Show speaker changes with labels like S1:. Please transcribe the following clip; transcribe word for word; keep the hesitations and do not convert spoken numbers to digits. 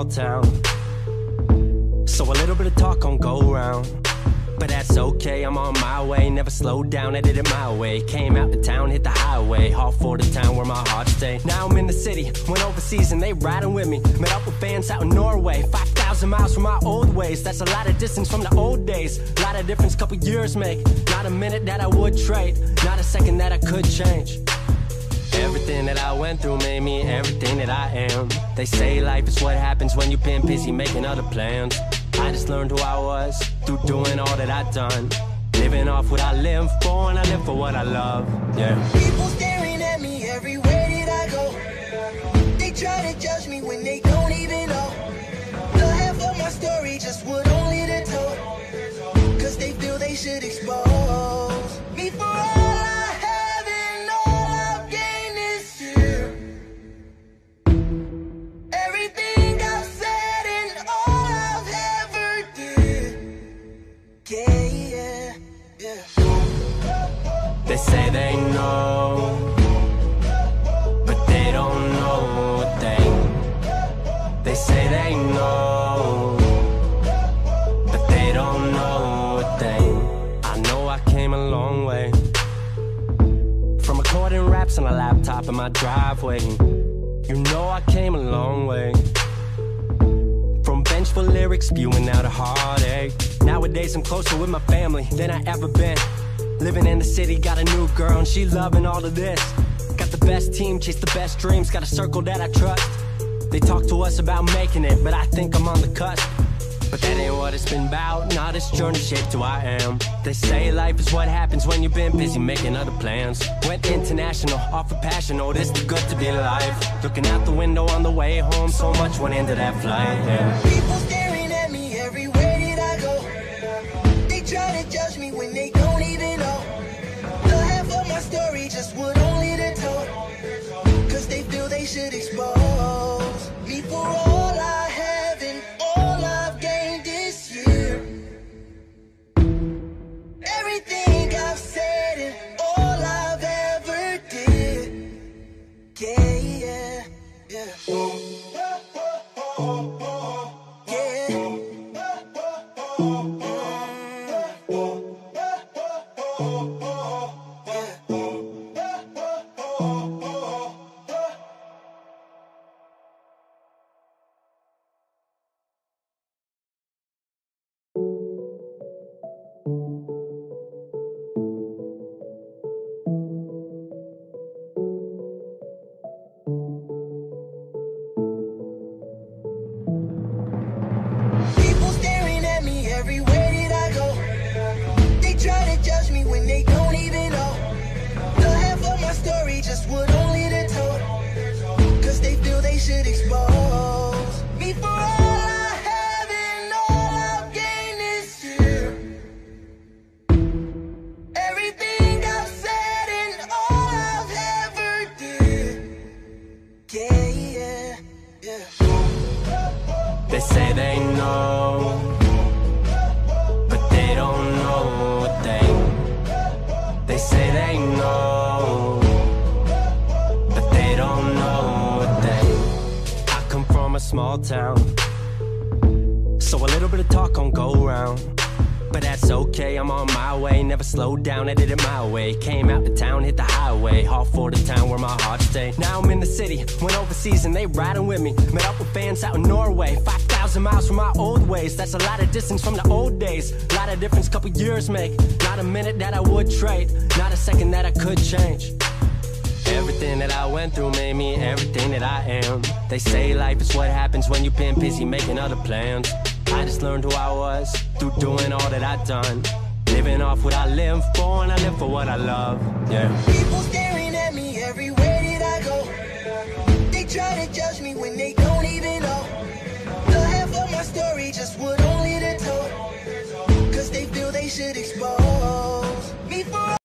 S1: town, so a little bit of talk gon' go round. But that's okay, I'm on my way, never slowed down, I did it my way. Came out the town, hit the highway, all for the town where my heart stay. Now I'm in the city, went overseas and they riding with me. Met up with fans out in Norway, five thousand miles from my old ways. That's a lot of distance from the old days, lot of difference couple years make. Not a minute that I would trade, not a second that I could change. Everything that I went through made me everything that I am. They say life is what happens when you've been busy making other plans. I just learned who I was through doing all that I've done. Living off what I live for, and I live for what I love, yeah.
S2: People staring at me everywhere that I go. They try to judge me when they don't even know the half of my story, just what only they told. Cause they feel they should expose me for all I have and all I've gained this year. Everything I've said and all I've ever did. Yeah, yeah, yeah.
S1: They say they know, but they don't know a thing. They say they know, but they don't know a thing. I know I came a long way, from recording raps on a laptop in my driveway. You know I came a long way, from vengeful lyrics spewing out a heartache. Nowadays I'm closer with my family than I ever been. Living in the city, got a new girl and she loving all of this. Got the best team, chase the best dreams, got a circle that I trust. They talk to us about making it, but I think I'm on the cusp. But that ain't what it's been about, nah, this journey shaped who I am. They say life is what happens when you've been busy making other plans. Went international, off of passion, oh this the good to be alive. Looking out the window on the way home, so much went into that flight, yeah.
S2: People staring at me everywhere that I go. They try to judge me when they don't even know the half of my story, just what only they told. Cause they feel they should expose me for all I have and all I've gained this year. Everything I've said and all I've ever did. Yeah, yeah, yeah. Yeah.
S1: They say they know, but they don't know a thing. They say they know, but they don't know a thing. I come from a small town, so a little bit of talk gon' go round. But that's okay, I'm on my way, never slowed down, I did it my way. Came out the town, hit the highway, all for the town where my heart stay. Now I'm in the city, went overseas and they riding with me. Met up with fans out in Norway, five thousand miles from my old ways. That's a lot of distance from the old days, lot of difference couple years make. Not a minute that I would trade, not a second that I could change. Everything that I went through made me everything that I am. They say life is what happens when you've been busy making other plans. I just learned who I was through doing all that I've done. Living off what I live for, and I live for what I love, yeah.
S2: People staring at me everywhere that I go. They try to judge me when they